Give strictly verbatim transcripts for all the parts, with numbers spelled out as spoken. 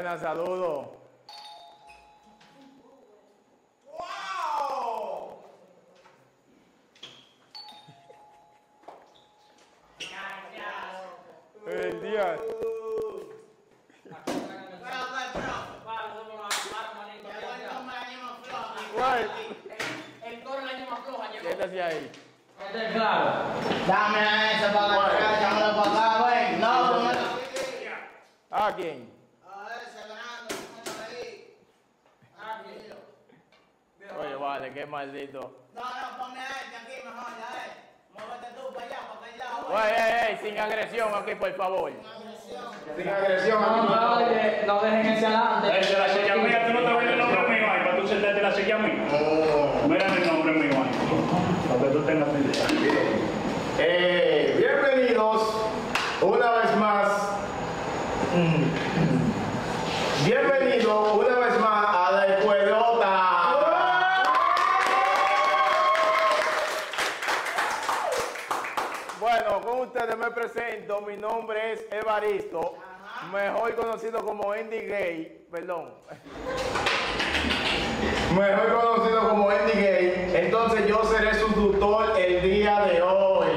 buenas, saludos. ¡Wow! El día. El toro el año más floja llegó. ¿Qué te hacía ahí? Este es claro. Dame ese para acá, llámalo para acá, güey. No, no, no. ¿A quién? A ese ganando, póngale ahí. Ah, bien. Oye, vale, qué maldito. No, no, ponme a este aquí mejor, ya eh. Muévete tú para allá, para aquel lado. Oye, ey, ey, sin agresión aquí, por favor. Sin agresión. No, no, oye, no dejen ese adelante. Esa es la silla mía, tú no te ves el nombre mío ahí, para tú sentarte en la silla mía. Mira el nombre mío ahí, para que tú tengas tu idea. Eh, bienvenidos una vez más. Bienvenido una vez más a la escuelota. Bueno, con ustedes me presento, mi nombre es Evaristo, mejor conocido como Andy Gay, perdón. Mejor conocido como Andy Gay. Entonces yo seré su tutor el día de hoy.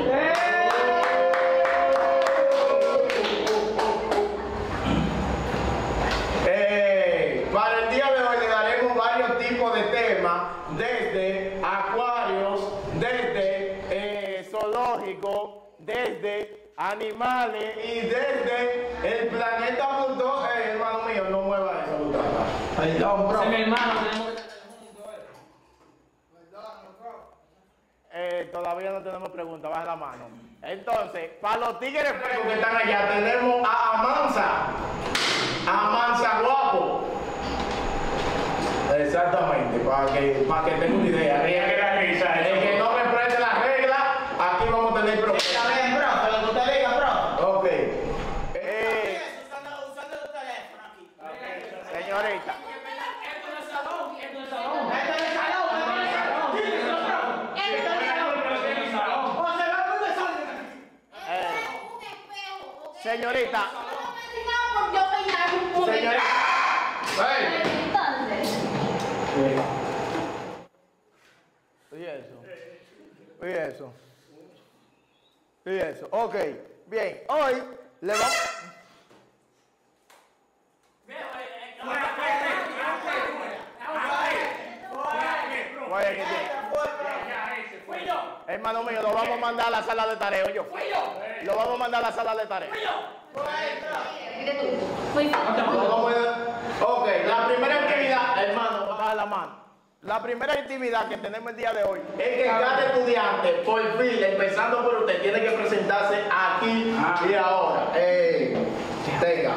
Eh, para el día de hoy le daremos varios tipos de temas, desde acuarios, desde Eh, zoológico, desde animales y desde el planeta Plutón. Eh, hermano mío, no mueva eso, butaca. Perdón, bro. Ese es mi hermano, tenemos que estar juntos, eh. eh, todavía no tenemos preguntas, baja la mano. Entonces, para los tigres Los que están allá tenemos a Amansa, Amansa Guapo. Exactamente, para que, para que tengan una idea. Tenía que dar risa, El que no reprende las reglas, aquí vamos a tener problemas. Está bien, bro, lo que usted diga, bro. Ok. Eh, Usando, usando el teléfono aquí. señorita, Esto no es salón, esto no es salón. Esto es el salón, esto es el salón. Díselo, bro. Esto es el salón. O se va muy desorden. eh, Un espejo, ¿ok? señorita, No me por yo peinar un poco. Señorita. Hey. Entonces, y eso, y eso, y eso, ok, bien, hoy le vamos, vaya que tiene. Fui yo, Hermano mío, lo vamos a mandar a la sala de tarea, yo, fui yo, lo vamos a mandar a la sala de tarea. fui yo. mire tú. Fui Vamos a- Ok, la primera actividad, hermano, Baja la mano. La primera actividad que tenemos el día de hoy es que cada estudiante, por fin, empezando por usted, tiene que presentarse aquí y ahora. Eh, tenga.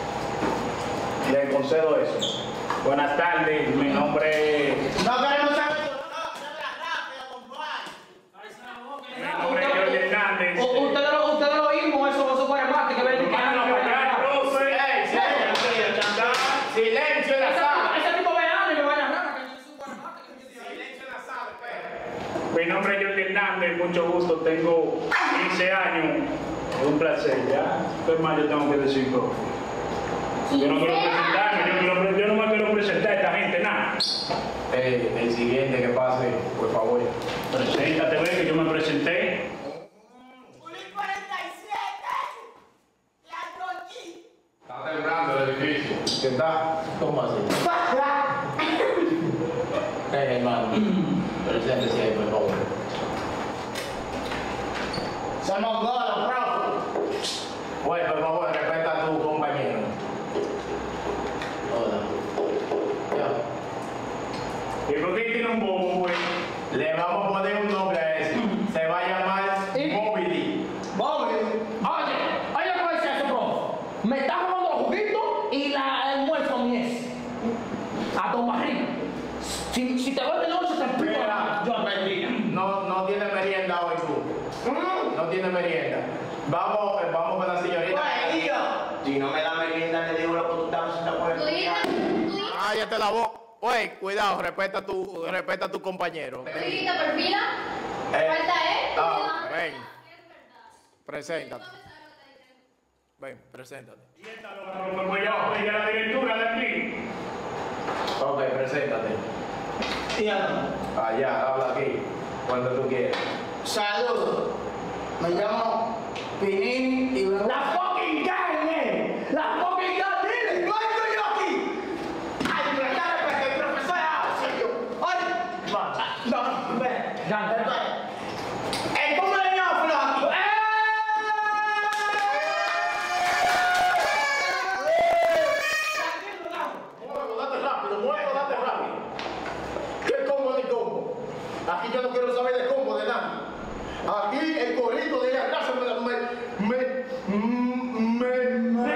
Le concedo eso. Buenas tardes, mi nombre es... No queremos saber tu nombre, rápido, compadre. Mi nombre es Jorge Hernández. U- Ustedes lo, ustedes lo oímos, eso, eso fue más que ver que Hermano, para profe. ¡Ey, silencio! ¡Silencio en la sala! ese tipo de años me van a rara, que yo soy guaremate, que yo soy- ¡Silencio en la sala, espera! Mi nombre es Jorge Hernández, mucho gusto, tengo quince años. Es un placer, ya. ¿Qué más yo tengo que decir, profe? Yo no quiero presentarme, yo, quiero- yo no me quiero presentar a esta gente, nada. Eh, el siguiente que pase, por favor. Preséntate, ve que yo me presenté. Juli cuarenta y siete. La Goyi. Está temblando el edificio. ¿Qué está? ¿Cómo así? Eh, hermano, preséntese ahí, por favor. Somos golos, profe. Bueno, por favor, respeta a tu compañero. Hola. Ya. ¿Y por qué tiene un bobo, güey? Le vamos a poner un nombre a ese. Se va a llamar Moby. Bobby, oye, oye, ¿cómo es eso, bro? Me está robando los juguitos y la almuerzo a mi ex. A tu barriga. Si, si te voy de noche, te explico. Mira, Yo aprendí. No, no tiene merienda hoy tú. No tiene merienda. Vamos, eh, vamos con la señorita. Pues, tío. Si no me da merienda, le digo lo que tú estás haciendo por Tú el dices, tú dices, Cállate la boca. Oye, cuidado, respeta a tu, respeta a tu compañero. tú dices, perfila. Eh, Falta él. ah, ven. Preséntate. Ven, preséntate. Siéntalo, como yo, oiga la directura de aquí. Ok, preséntate. ¿Y a dónde? Allá, habla aquí. Cuando tú quieras. Saludos. Me llamo Pinini y vengo... La fucking carne. La fucking carne. ¡No estoy yo aquí! ¡Ay, pero ya respeto, el profesor Ausio! ¡Oye! No, no, ven. Ya, Espera. El cumpleaños fue aquí. Muevo, date rápido, muevo, date rápido. ¿Qué combo ni combo? Aquí yo no quiero saber de combo de nadie. Aquí el corito de la casa me... me... me... me...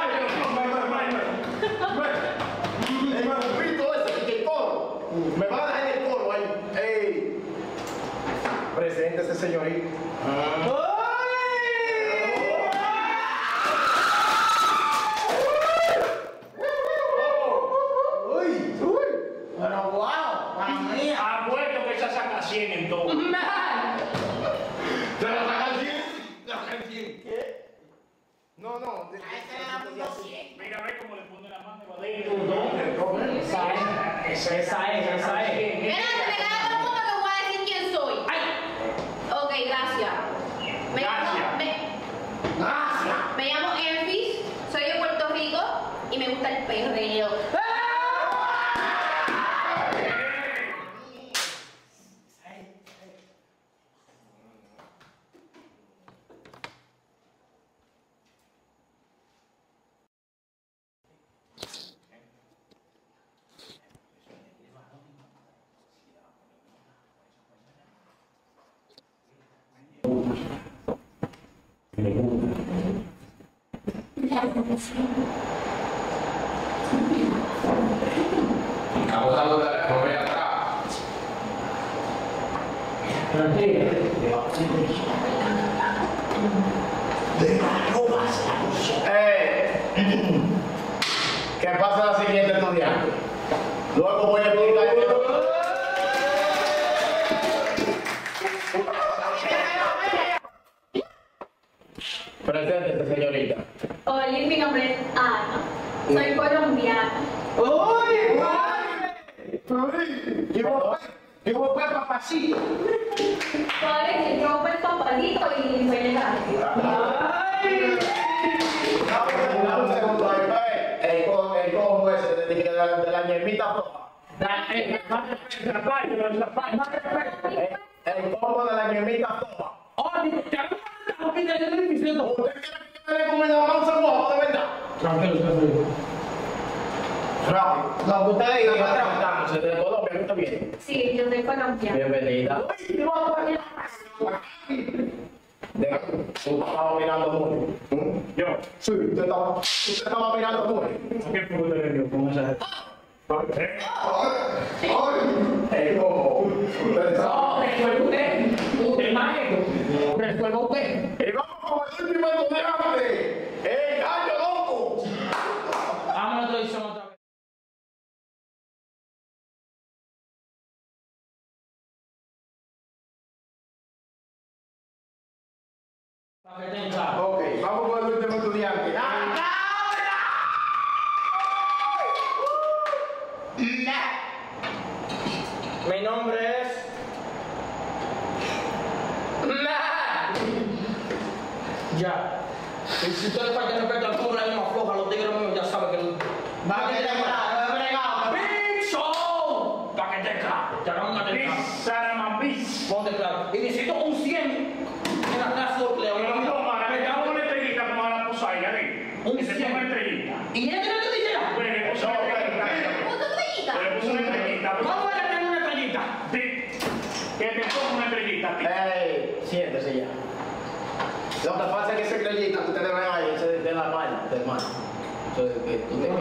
el grupito ese, que el coro. Me van a dejar el coro ahí. Ey. Preséntese, señorita. Uy, uy. Pero wow, para mí. Apuesto que esa saca cien en todo. ¿Te la sacan cien? ¿La sacan cien? ¿Qué? No, no. de- Mira, ve cómo le pone la mano y va adentro. Esa es. Esa es, esa es. Espérate, me queda todo el mundo que voy a decir quién soy. Ok, gracias. Me Gracias. llamo, me, Gracias. me llamo Enfis, soy de Puerto Rico y me gusta el perreo. Estamos dando teléfono, voy atrás. Eh, ¿Qué pasa la siguiente estudiante? Luego voy a explicar. Preséntese, señorita. Hola, mi nombre es Ana, soy colombiana. ¡Uy! ¡Uy! Yo yo voy para papacito. Soy yo por el papalito y soy de Francia. ¡Ay! Dame un segundo ahí, ve. El co- el combo ese de, de, de la, de la ñemita floja. El El combo de la ñemita floja. Oye, te hago una copita de mi diciendo. ¿Usted quiere que me dé comida a mansa guapo, de verdad? Tranquilo, tranquilo. Rápido. Lo que usted Diga, diga, presentándose de Colombia, ¿qué está bien? Sí, yo soy colombiana. Bienvenida. Deja, tú estabas mirando mucho. ¿Mm? Yo, Sí, usted estaba, usted estaba mirando mucho. ¿qué pudo tener yo con esa? ¿Eh? El combo. Ustedes saben. No, resuelva usted. Usted, maestro. Resuelva usted. Y vamos con el último estudiante. El gallo loco. Vamos a la televisión otra vez. Para que estén claros. Ok, vamos con el último estudiante. Mi nombre es. Ya. Y si usted le falta respeto al pobre ahí más floja, los tigres míos ya saben que. va a quedar claro, he bregado. ¡Big Show! Para que te claro. Te hagamos una Bis, tecla. Saramambis. Ponte claro. Y necesito un cien en la clase de empleo. No, toma, le damos una estrellita como a la posaira, ¿eh? Un Que se cien. toma estrellita. ¿Y ella tiene que decir? Pues le puso una estrellita. ¿Puto estrellita? Le puso una estrellita. ¿Cómo ella tiene una estrellita? Sí. Que te ponga una estrellita, tío. Ey, siéntese ya. Lo que pasa es que ese estrellita que ustedes ven ahí, ese de la mano, del mano. Entonces, que tú te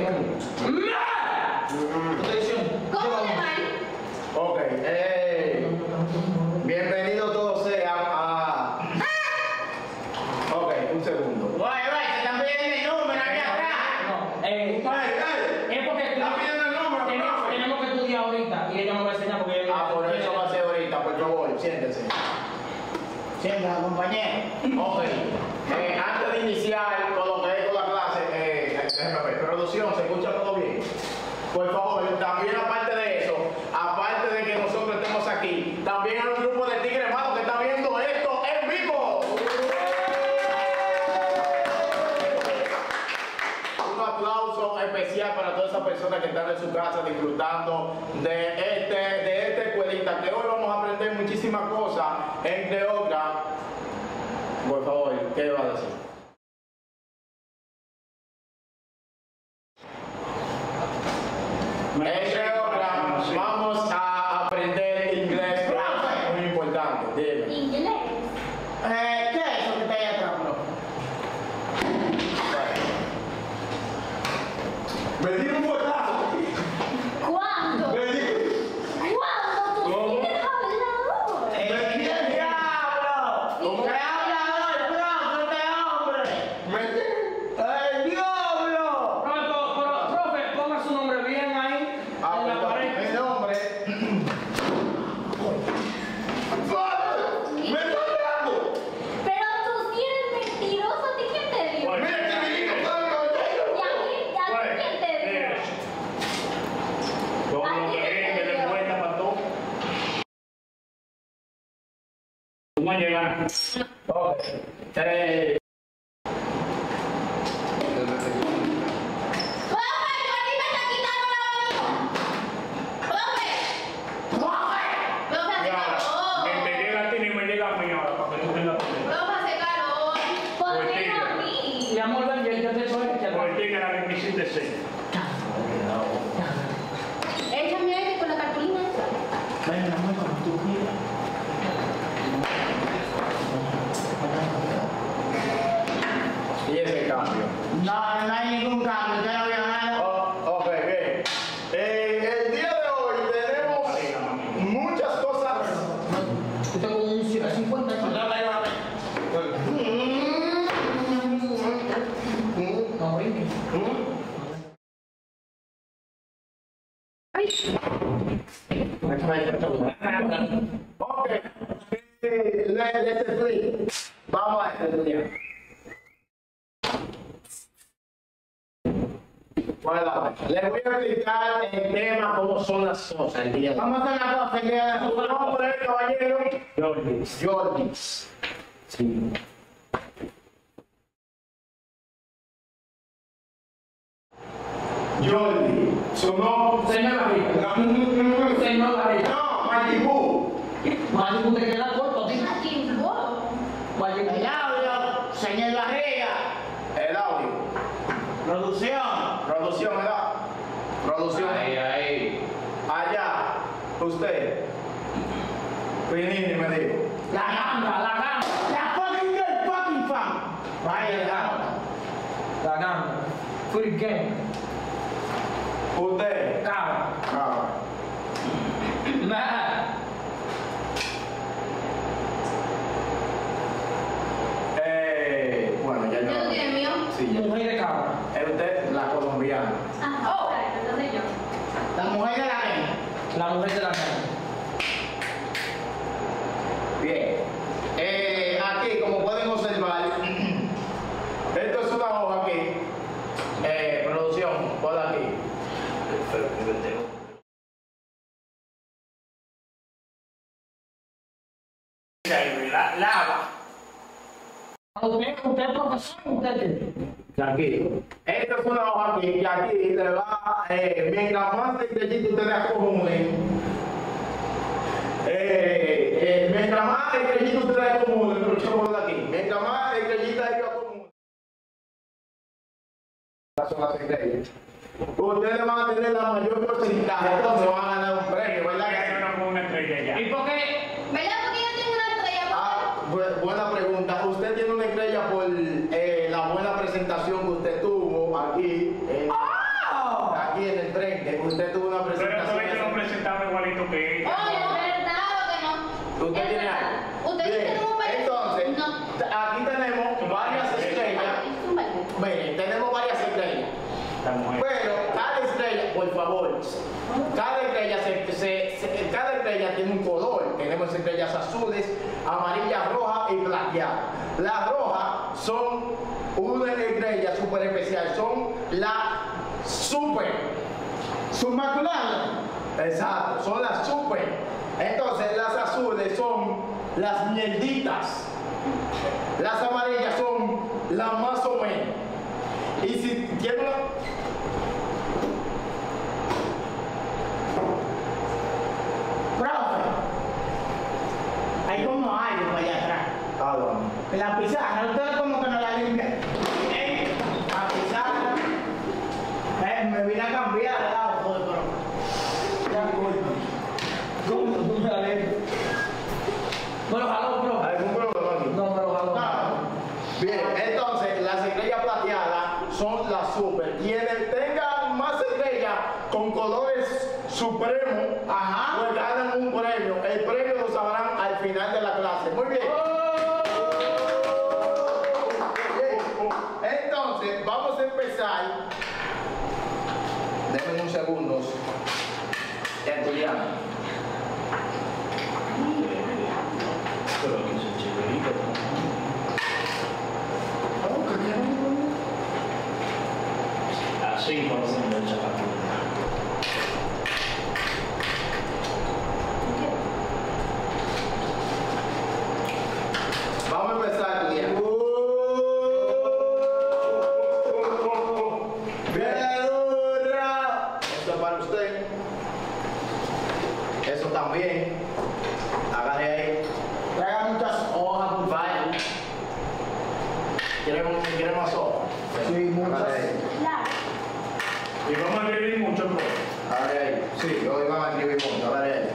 ¿Qué te diciendo? ¿Cómo de mal? Ok, eh, bienvenidos todos sean a... Ok, un segundo. Oye, oye, se están pidiendo el número aquí atrás. No, eh, es porque Está pidiendo el número, tenemos, profe. tenemos que estudiar ahorita y ella me va a enseñar porque ella Ah, por eso va a ser ahorita, por favor, siéntese. Siéntate, compañero. Ok, eh, antes de iniciar con lo que es por favor, también aparte de eso, aparte de que nosotros estemos aquí, también hay un grupo de tigres hermanos que está viendo esto en vivo. Un aplauso especial para todas esas personas que están en su casa disfrutando de, este, de esta escuelita, que hoy vamos a aprender muchísimas cosas, entre otras. Por favor, ¿qué va a decir? Entre otras, vamos a aprender inglés, que es muy importante. Dime. Inglés. Eh, ¿Qué es eso que está ahí atrás, bro? Me di un botazo. ¿Cuándo? Me di. ¿Cuándo tú ¿Cómo? tienes hablador? ¡El diablo! ¿Cómo? ¡El hablador, profe, este hombre! Me di. ¡El diablo! Profe, pero, pero, profe, ponga su nombre bien ahí Ah, en la perdón, pared. mi nombre. ¡Me está hablando! Pero tú sí eres mentiroso, ¿a ti quién te dio? Bueno. ¡Mira que mi hijo está caballero! ¿Y a ti, a ti quién te dio? Todo lo que es que le cuesta para todo. ¿Cómo llegar? Ok. Eh, ¡Profe, Jordi me está quitando el abanico! ¡Profe! ¡Profe, hace calor! Ni te llega a ti ni me llega a mí ahora, para que no tengas problema. ¡Profe, hace calor! ¿Por qué no a mí? Mi amor, ven, yo, yo te soy el que Por el tigre que me hiciste ser. Échame aire con la cartulina esa. Ven, mi amor, como tú quieras. y ese cambio. No, no hay ningún cambio, usted no vio nada. Oh, ok, bien. Eh, el día de hoy tenemos muchas cosas. Yo tengo un cincuenta. No, ven. Ok. Eh, le- let's explain. Vamos a estudiar. Bueno, les voy a explicar el tema, cómo son las cosas el día de hoy. Vamos a hacer una cosa, el día de Su nombre, caballero. Jordi. Jordi. Sí. Jordi. Su nombre. Señor Garriga. No, Señor Garriga. no, Malibu. Malibu te queda corto, tío. Aquí, vos. Malibu. El audio, señor Barriga. El audio. Producción. Producción, ¿verdad? Producción. ahí. Allá. Usted. Pinini me dijo. La ganga, la ganga. La fucking girl, fucking fan. Vaya, La la ganga. La ganga. Free game. Usted. Cabra. Ah. Nah. Eh, bueno, ya ¿Ya no. tú tienes mío? Sí, ya. Mujer de cabra. Es usted la colombiana. Ah, oh, entonces yo. La mujer de la reina. La mujer de la ganga. Bien. Eh, aquí, como pueden observar, esto es una hoja aquí. Eh, producción, pon aquí. La, lava. Usted, usted es profesor, usted. Tranquilo. Esta es una hoja aquí, que aquí le va, eh, mientras más estrellitas ustedes acumulen, eh, eh, mientras más estrellitas ustedes acumulen, pero yo voy de aquí, mientras más estrellitas ellos acumulen, estas son las estrellas, ustedes van a tener la mayor porcentaje, entonces van a ganar un premio, ¿verdad? Ya yo no pongo una estrella ya. ¿Y por qué? ¿Verdad? Porque yo tengo una estrella. Ah, bu- buena pregunta. Usted tiene una estrella por eh, la buena presentación que usted tuvo aquí, en, aquí en el frente. Usted tuvo una Pero presentación. todavía no presentaba igualito que ella. Oye, es verdad o que no. ¿Usted Es tiene verdad. algo? ¿Usted Bien, tiene un baile? entonces, No. aquí tenemos varias estrellas. Es un baile. Miren, tenemos varias estrellas. La mujer. Pero cada estrella, por favor, cada estrella, se, se- se- cada estrella tiene un color. Tenemos estrellas azules, amarillas, rojas y plateadas. Las rojas son una estrella súper especial, son la super, Submaculadas. Exacto, son las super. Entonces las azules son las mierditas. Las amarillas son las más o menos. Y si tiene una... Profe, hay como algo para allá atrás. Ah, bueno. La pizarra, ustedes como que no la limpian. Eh, La pizarra. Eh, me vine a cambiar de lado, joder, pero. Ya, ¿Cómo tú me la lees? Me lo jaló, bro. ¿Algún problema aquí? No, me lo jaló. Bien, entonces las estrellas plateadas son las super. Quienes tengan más estrellas con colores supremos, Ajá. pues ganan un premio. El premio lo sabrán al final de la clase. Muy bien. Bien. Entonces, vamos a empezar. Denme unos segundos. Estudiando. Pero que es chéverito, así por donde el chapato. Vamos a empezar a estudiar. ¡Verdura! Esto es para usted. Eso también. Agarre ahí. Traiga muchas hojas, por favor. Vaya. ¿Quiere, quiere más hojas? Sí, muchas. Agarre ahí. Y vamos a escribir mucho, bro. Agarre ahí. Sí, hoy van a escribir mucho. Agarre ahí.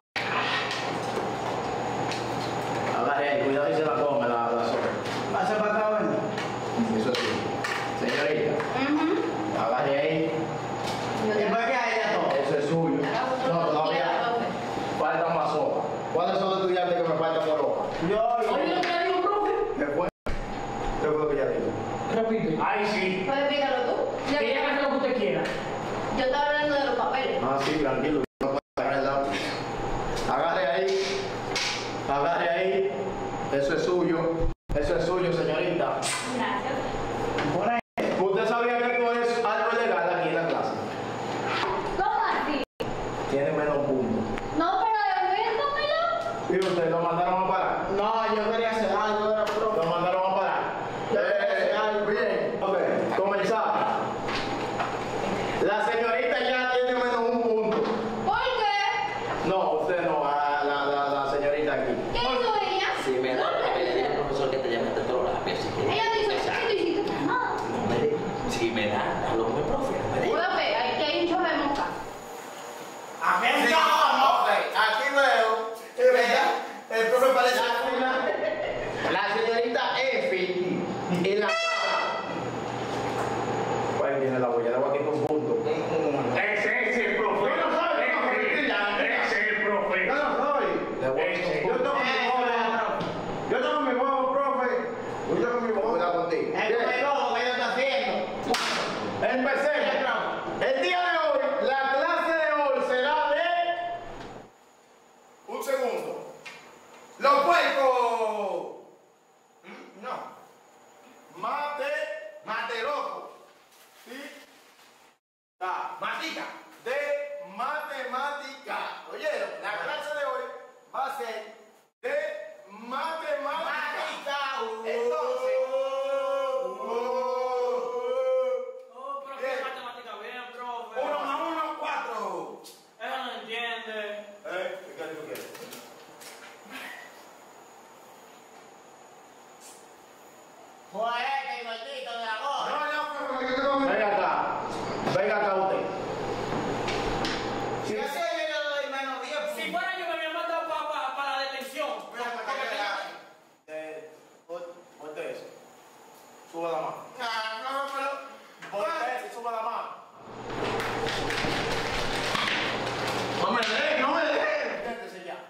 Agarre ahí. Cuidado y se la come la, la sopa. Pase para acá, bueno. Eso sí. Señorita, Ujú. agarre ahí. Yo ¿Y te- para qué hay de todo? Eso es suyo. No, todavía faltan más hojas. ¿Cuáles son los estudiantes que me faltan por hoja? Yo, Oye, lo que dijo, profe. ¿Qué fue? ¿Qué fue lo que ya dijo? Repite. Ay, sí. Puedes explicarlo tú. Yo, Que ella haga lo que usted quiera. yo estaba hablando de los papeles. Ah, sí, tranquilo. No puede agarrar el lápiz. Agarre ahí. Agarre ahí. Eso es suyo. Eso es suyo, señorita. Gracias. por ahí. ¿Usted sabía que esto es algo ilegal aquí en la clase? ¿Cómo así? Tiene menos puntos. No, pero devuélvamelo. ¿Y usted lo mandaron a parar? No, yo quería hacer algo, era profe. Lo mandaron a parar. Eh, bien. Ok, comenzamos. La señorita ya tiene menos un punto. ¿Por qué? No, usted no, a la, la, la señorita aquí. ¿Qué hizo ella? Si me da, No, le digo al profesor que te llame de todo lápiz. Así que, ella dice, ¿qué tú hiciste? Nada. no me de- si me da, hablo con el profe, no me de- Profe, aquí hay un chorro de mosca. Aquí Sí, está. ok, aquí veo. que El profe parece la señorita Efi y la cara. Ahí viene la huella, le voy a quitar un punto. Ese es el profe. Yo no soy, no, Ese- tranquila. Ese es el profe. Yo no soy. Le voy a quitar un punto. Yo tengo mi huevo, profe. Yo tengo mi bola contigo. El Bien. huevo que yo está haciendo. Empecemos. El día de hoy, la clase de hoy será de... Un segundo. Los puercos. ¿Mm? No. Mate. Mate loco. Sí. Ah, matica. De matemática. Oyeron, la clase de hoy va a ser de matemática. Entonces. Oh, pero Bien. qué matemática bien, profe. Uno más uno, cuatro. Ella no entiende. ¿Eh? ¿Qué tú quieres? Joder, que maldito de la gorra. No, no, venga acá. Venga acá usted. Si así yo le doy menos diez puntos. Si fuera yo me había mandado para pa, pa la detención. Eh, ponte eso. Suba la mano. Ah, no, pero. Ponte eso y suba la mano. No me dejes, no me dejes. Siéntese ya.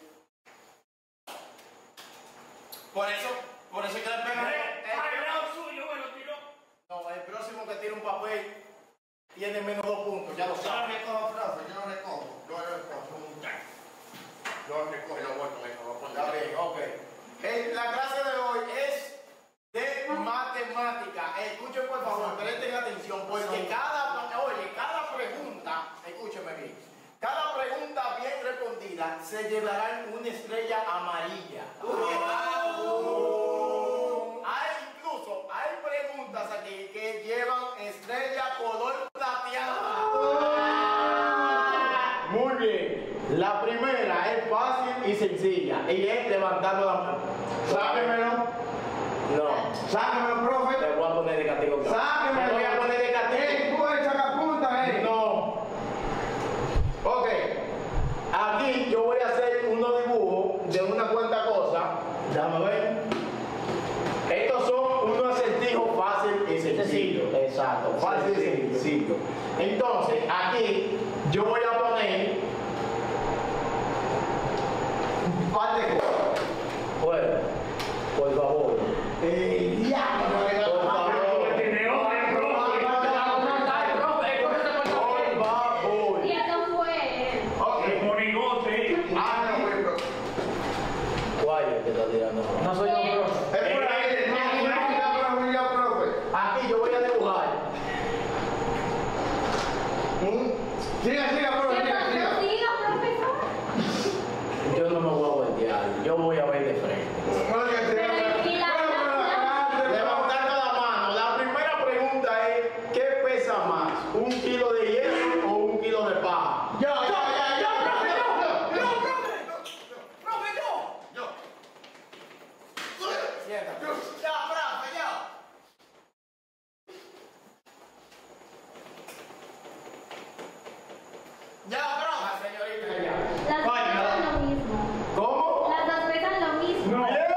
Por eso, por eso que le pegan. Al lado suyo, bueno, tiró. No, el próximo que tire un papel tiene menos dos puntos, ya lo Yo no sabes. recojo, profe, yo no recojo. Yo no recojo, un muchacho. Yo no recojo y lo vuelto, me lo voy a Está poner. bien, ok. Eh, la clase de hoy es de matemática. Escuchen por favor, presten atención, porque cada, oye, cada pregunta, se llevarán una estrella amarilla. Hay incluso, hay preguntas aquí que llevan estrella color plateada. Muy bien. La primera es fácil y sencilla y es levantando la mano. Sáquemelo. No. Sáquemelo, profe. Te voy a poner de castigo. Sáquemelo. Te voy a poner de castigo. ¡Eh, pues, sacapunta, eh! No. Ok. Aquí yo voy a hacer unos dibujos de una cuanta cosa. Déjame ver. Estos son unos acertijos fácil y sencillo. Exacto. Fácil y sencillo. Entonces, aquí yo voy a poner un par de cosas. Bueno, por favor. Eh, diablo, por favor. Tiene otra, profe. Por favor. Y esto fue. Ok. El monigote. Ah, no, güey, bro. ¿Cuál es que está tirando? No soy yo, profe. Es por ahí, no, no, no, no, no, profe. Aquí yo voy a dibujar. ¿Mm? Siga, siga, ¿Qué profe, siga, pasó? siga. Siga, profesor. Yo no me voy a voltear, yo voy a ver de frente. Oiga, siga, Pero, siga. ¿y la- Profe, la- Levantando la mano, la primera pregunta es: ¿qué pesa más? ¿Un kilo de hielo o un kilo de paja? Yo, yo, yo, yo, profe, yo, yo, ¡Profe, yo! ¡Yo! Siéntate. ¡Ya, profe, yo! ¡Ya, profe, señorita! Ya. Las dos Ay, pesan no. lo mismo. ¿Cómo? Las dos pesan lo mismo. No. ¡Bien!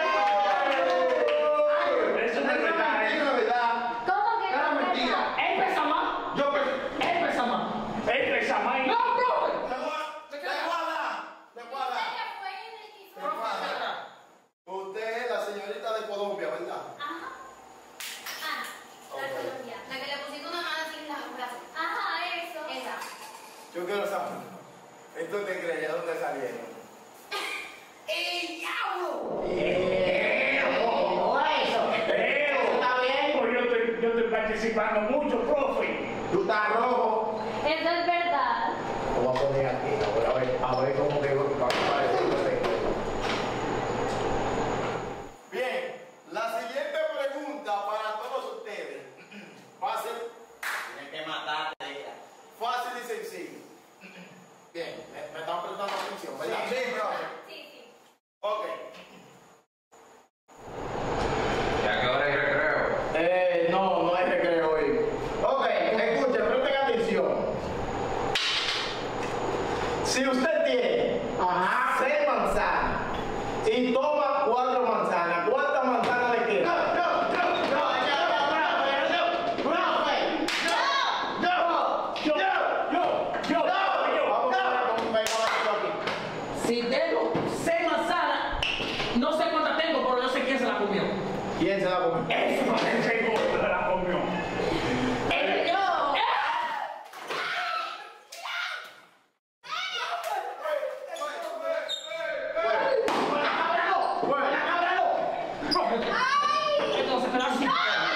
Eso no es verdad. Eso es verdad. ¿Cómo que Era no pesa? mentira. Él pesa más. Yo pensé. Él pesa más. Él pesa más. No, profe. ¡Le guarda! ¡Le guarda! Ella fue y le quiso. Usted es la señorita de Colombia, ¿verdad? Ajá. Ah, la Colombia. La que le pusiste una mano así en la brazos. Ajá, eso. Esa. Yo quiero saber. ¿Esto te crees? ¿De dónde salieron? ¡El diablo! Eso. Pero, ¿Está bien? pues yo estoy, yo estoy participando mucho, profe. Tú estás rojo. Eso es verdad. Lo voy a poner aquí. Voy a ver, a ver cómo que va a parecer. Bien, la siguiente pregunta para todos ustedes. Fácil. Tienes que matarte, hija. Fácil y sencillo. Bien, me, me están prestando atención, ¿verdad? Sí, profe. Sí, sí. Ok. ¿Ya qué hora es recreo? Eh, no, no hay recreo hoy. Ok, escuchen, presten atención. Si usted tiene seis manzanas y toma cuatro manzanas, ¿cuántas manzanas le quedan? No, no, no, no, ya, profe, no, profe. Yo, yo, yo, yo, yo. Vamos a ver cómo me acaba esto aquí. Si tengo seis manzanas, no sé cuántas tengo, pero yo sé quién se la comió. ¿Quién se la comió? Eso parece gordo de la comió. ¡El yo! Entonces me la así.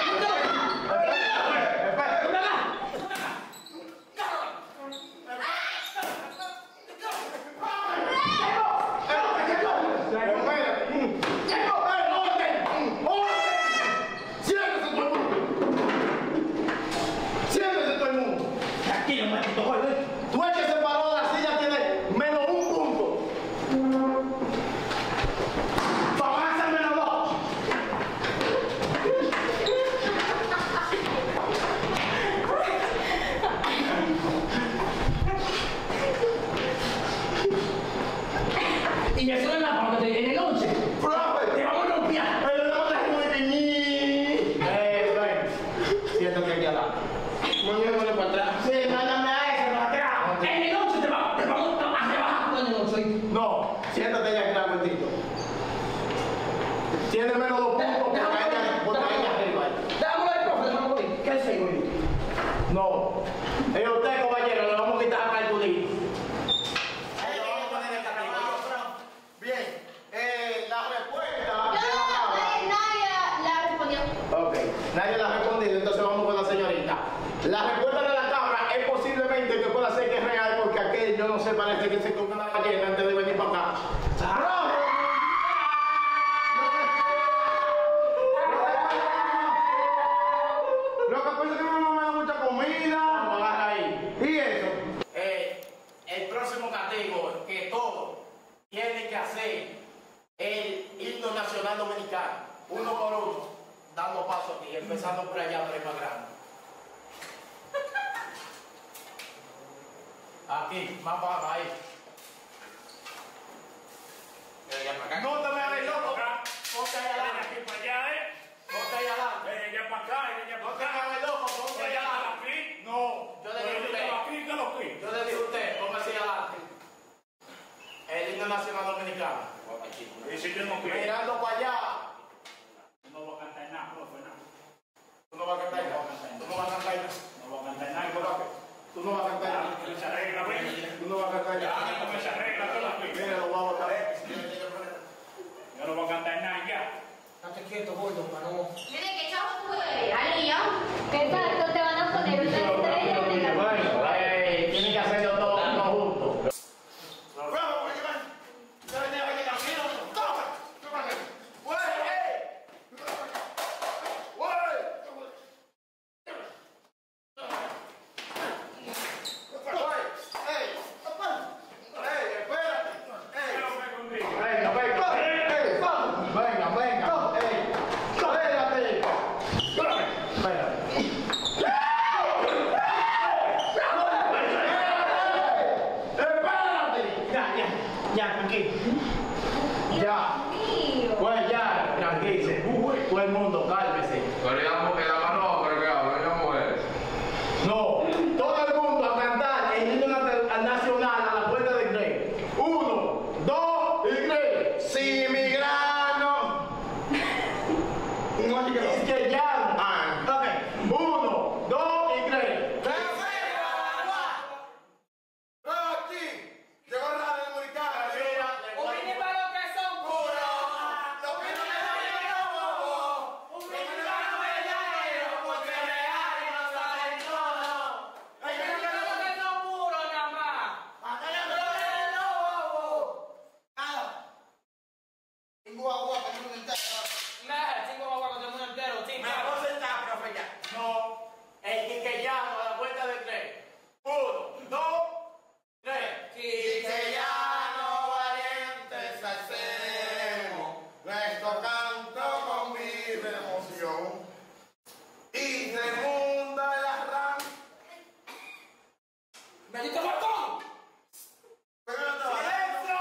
Siéntese todo el mundo. Tranquilo, maldito gordo. Tú el que se paró de la silla tiene menos un punto. Tomás el menos dos. Y eso no es la parte en el once. Profe, Te vamos a romper. pero no te muy bien. Eh, ven. Siéntate aquí al lado. Muévele para atrás. Sí, mándame a ese para atrás. En el once te vamos, te vamos a rebajar con el once. ¿oíste? No, siéntate ya aquí al cuentito. Tiene menos dos puntos porque ella, porque ella arriba. Déjame ver, profe, déjame ver. ¿Qué es eso, güey? No. Es usted, caballero, le vamos a quitar a calculito. Bien, eh, la respuesta. No, eh, nadie la respondió. Ok, nadie la ha respondido, entonces vamos con la señorita. La respuesta de la cabra es posiblemente que pueda ser que es real, porque aquel yo no sé, parece que se comió una ballena antes de venir nacional dominicana. Uno por uno, dando paso aquí, empezando por allá, por el más grande. Aquí, más baja, ahí. No te me hagas loco. Ponte ahí adelante. Aquí para allá, ¿eh? Ponte ahí adelante. Ven allá para acá, ven allá No para te me acá. hagas loco, ponte ahí adelante. Aquí. No, yo le dije a Yo usted. estaba aquí, ¿qué lo que? Yo le dije a usted, póngase ahí adelante. El himno nacional dominicano. Y si yo no quiero. Mirando para allá. No voy a cantar nada, profe, nada. Tú no vas a cantar nada. Tú no vas a cantar nada. No voy a cantar nada. Tú no vas a cantar nada. Ya, se arregla, ven. Tú no vas a cantar Ya, nada. como se arregla todo aquí. Mira, lo vamos a botar. Yo no voy a cantar nada ya. Estate quieto, gordo, para no. Mire, ¿qué chavo tú eres? Alía. Exacto, te van a poner una estrella en la Bueno, eh, tienen que hacerlo todo, todo junto. Venga, venga, venga, venga, ey, espérate, espérate. Espérate. Ya, ya, ya, tranquilo. Ya. mío. Pues ya, tranquilice. Todo el mundo, cálmese. Pero ya mu- la mano, pero que hablo, ya mujeres. No, todo el mundo a cantar el himno nat- nacional a la puerta del rey. Uno, dos y tres. Si mi grano. Es que ya. Ah, ok. Uno, dos y tres. No, el quiqueyano a la puerta del tren. Uno, dos, tres. Quiqueyano valientes hacemos nuestro canto con viva emoción y segunda la ram. ¡Maldito balcón! ¡Silencio!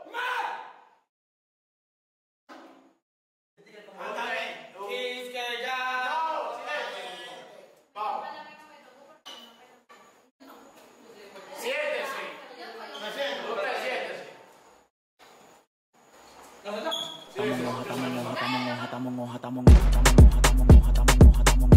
No, silencio. Vamos, siéntese. Me siento. Usted siéntese. ¿Nos sentamos? Sí, sí, Estamos sí. en hoja, estamos en hoja, estamos en hoja, estamos en hoja, estamos en hoja, estamos en hoja, estamos en hoja, estamos en hoja, estamos en